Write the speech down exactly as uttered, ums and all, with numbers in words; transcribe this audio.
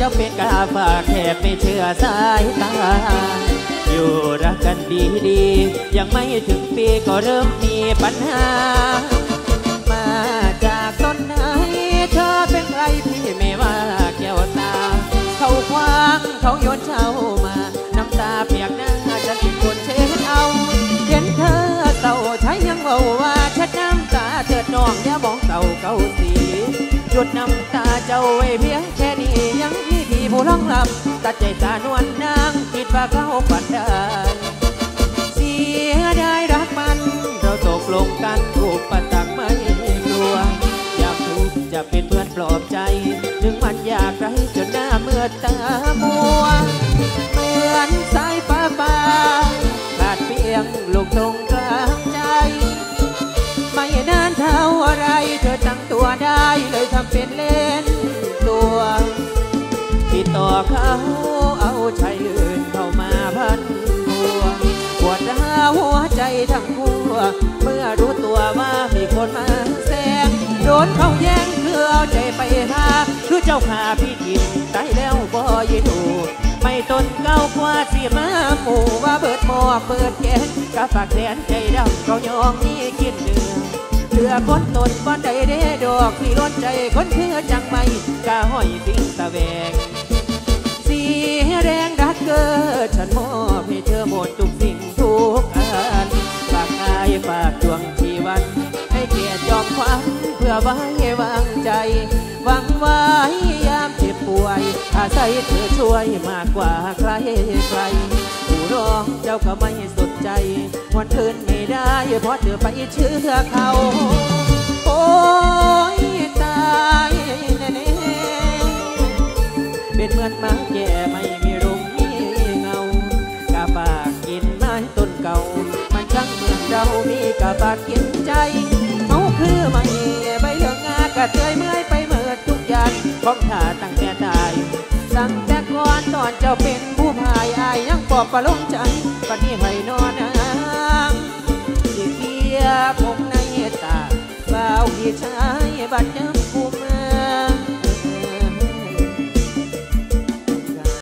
ำเป็นกาฝากแค่ไม่เชื่อสายตาอยู่รักกันดีๆยังไม่ถึงปีก็เริ่มมีปัญหามาจากต้นไหนเธอเป็นใครพี่ไม่ว่าแก้วตาเขาคว้างเขาโยนเช้ามาน้ำตาเปียกหน้าจะติดคนเช็ดเอาเห็นเธอเศร้าใช้ยังบอกว่าเช็ดน้ำตาเถิดน้องอย่ามองเศร้าเก่าสีหยุดน้ำตาเจ้าไว้เพียงแค่นี้ยังมีที่ผู้ร้องลำตัดใจตานวลนางคิดว่าเขาฝันได้เสียได้รักมันเราตกลงกันถูกประตักไม่กลัวอยากถูกจะเป็นเพื่อนปลอบใจถึงมันอยากไร้จนหน้าเมื่อตามัวเหมือนสายฟ้าฟ้าขาดเพียงลูกตรงกลางใจไม่นานเท่าไรเธอตั้งตัวได้เลยทำเป็นเล่นตัวติดต่อเขาเอาชายอื่นเข้ามาพันหัวปวดร้าวหัวใจทั้งหัวเมื่อรู้ตัวว่ามีคนมาแซงโดนเขาแย่งคือเอาใจไปหาคือเจ้าขาพี่กินตายแล้วบ่ยินดูไม่ตนเก้ากว่าสีมาหมู่ว่าเบิดหมอเปิดแขนกะฝากแสนใจดำเขายองนี่กินเดือเหลือคนตนบ่ได้เด้ดอกที่ล้นใจคนเพื่อจังไม่กะห้อยสิ่งตะแวงสีแรงรักเกิดฉันมอบให้เธอหมดทุกสิ่งทุกอันฝากกายฝากดวงชีวันให้เกียรติยอมควันเพื่อไว้วางใจหวังไว้ยามเจ็บป่วยอาศัยเธอช่วยมากกว่าใครใครผู้ร้องเจ้าก็ไม่สนใจวันคืนไม่ได้เพราะเธอไปเชื่อเขาโอ้ยตายแน่ๆเป็นเหมือนหมาแก่ไม่มีรุมมีเงากะปากกินไม้ต้นเก่ามันช่างเหมือนเรามีกะปากกินใจเขาคือไม่ใบเหลืองงากะเตยเมื่อยไปเมื่อทุกอย่างของขาตั้งแต่ตายตั้งแต่ก่อนตอนเจ้าเป็นผู้พายอายยังปอบประโลมใจปนี้ให้นอนนางสิเกียผมในตาเบาพี่ชายบัดเดิม